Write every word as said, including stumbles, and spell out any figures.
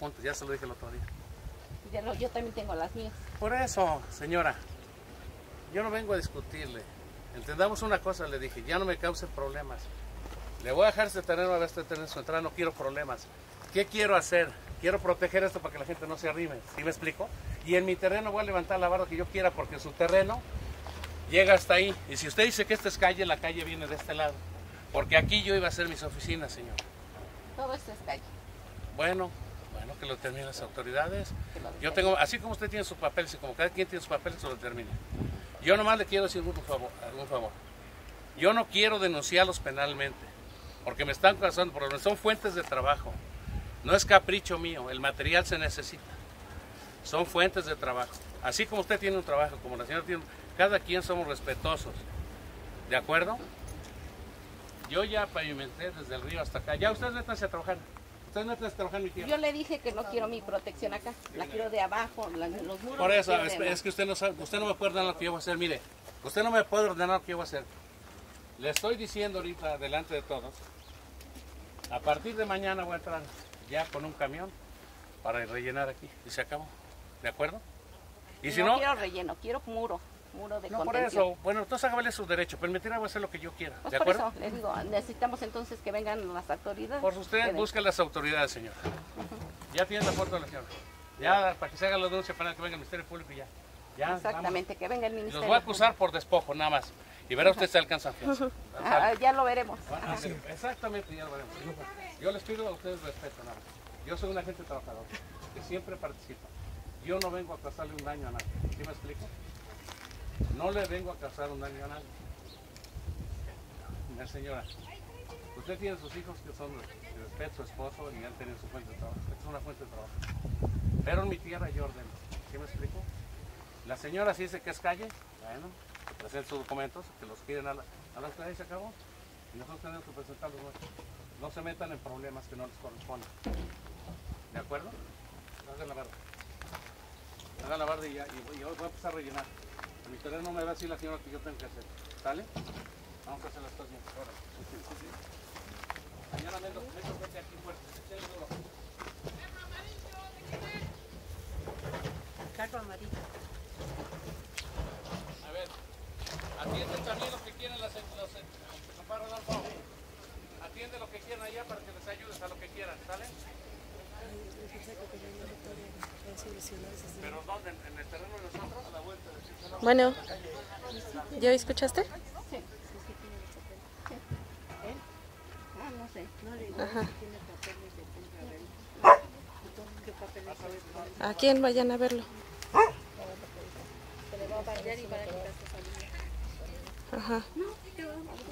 puntos, ya se lo dije el otro día. Ya lo, yo también tengo las mías. Por eso, señora, yo no vengo a discutirle. Entendamos una cosa, le dije, ya no me cause problemas. Le voy a dejar este terreno, a ver este terreno en su entrada, no quiero problemas. ¿Qué quiero hacer? Quiero proteger esto para que la gente no se arrime, ¿sí me explico? Y en mi terreno voy a levantar la barda que yo quiera porque su terreno llega hasta ahí. Y si usted dice que esta es calle, la calle viene de este lado. Porque aquí yo iba a hacer mis oficinas, señor. Todo esto es calle. Bueno, bueno, que lo terminen las autoridades. Yo tengo, así como usted tiene sus papeles y como cada quien tiene sus papeles, se lo termine. Yo nomás le quiero decir un favor, un favor. Yo no quiero denunciarlos penalmente, porque me están causando problemas. Son fuentes de trabajo. No es capricho mío, el material se necesita. Son fuentes de trabajo. Así como usted tiene un trabajo, como la señora tiene, cada quien somos respetuosos. ¿De acuerdo? Yo ya pavimenté desde el río hasta acá. Ya ustedes métanse a trabajar. Ustedes métanse a trabajar en mi tierra. Yo le dije que no quiero mi protección acá. La quiero de abajo, la, los muros. Por eso, es, de es que usted no sabe, usted no me puede ordenar lo que yo voy a hacer. Mire, usted no me puede ordenar lo que yo voy a hacer. Le estoy diciendo ahorita, delante de todos, a partir de mañana voy a entrar ya con un camión para rellenar aquí. Y se acabó. ¿De acuerdo? Y no si no... quiero relleno, quiero muro. Muro de No, por contención. eso. Bueno, entonces hágale su derecho. Permitirme voy a hacer lo que yo quiera. Pues ¿De por acuerdo? eso les digo, necesitamos entonces que vengan las autoridades. Por usted que busca las autoridades, señora. Uh-huh. Ya tiene la foto de la señora. Ya, para que se haga la denuncia penal, que venga el Ministerio Público y ya. Ya, exactamente, vamos. Que venga el Ministerio. Los voy a acusar por despojo, nada más. Y verá usted si alcanza fianza. Ah, ya lo veremos. Ah, sí. Exactamente, ya lo veremos. Yo les pido a ustedes respeto, nada más. Yo soy un agente trabajador, que siempre participa. Yo no vengo a causarle un daño a nadie. ¿Sí me explico? No le vengo a causar un daño a nadie. Mira, señora, usted tiene sus hijos que son de respeto, su esposo, y han tenido su fuente de trabajo. Esta es una fuente de trabajo. Pero en mi tierra yo ordeno. ¿Sí me explico? La señora sí dice que es calle, bueno, que presenten sus documentos, que los quieren a la, a la ciudad y se acabó. Y nosotros tenemos que presentarlos nuestros. No se metan en problemas que no les corresponden. ¿De acuerdo? Hagan la barda. Hagan la barda y ya, y yo voy a empezar a rellenar. En mi terreno no me va a decir la señora que yo tengo que hacer. ¿Sale? Vamos a hacer las cosas bien. Ahora, sí, sí, sí. Mañana me lo meto fuerte aquí fuerte. Échale duro. Carro amarillo. A ver, atienden también los que quieren las, los, compadre Adolfo. Atiende lo que quieran allá para que les ayudes a lo que quieran, ¿sale? ¿Pero dónde? ¿En el terreno de nosotros? A la vuelta de Cicelo. Bueno, ¿ya escuchaste? Sí. ¿Eh? Ah, no sé. No le digo. Ajá. Tiene papeles de compra de entonces, ¿qué papeles hay? ¿A quién vayan a verlo? Se le va a bardear y para quitar su familia. Ajá. No, ¿qué va?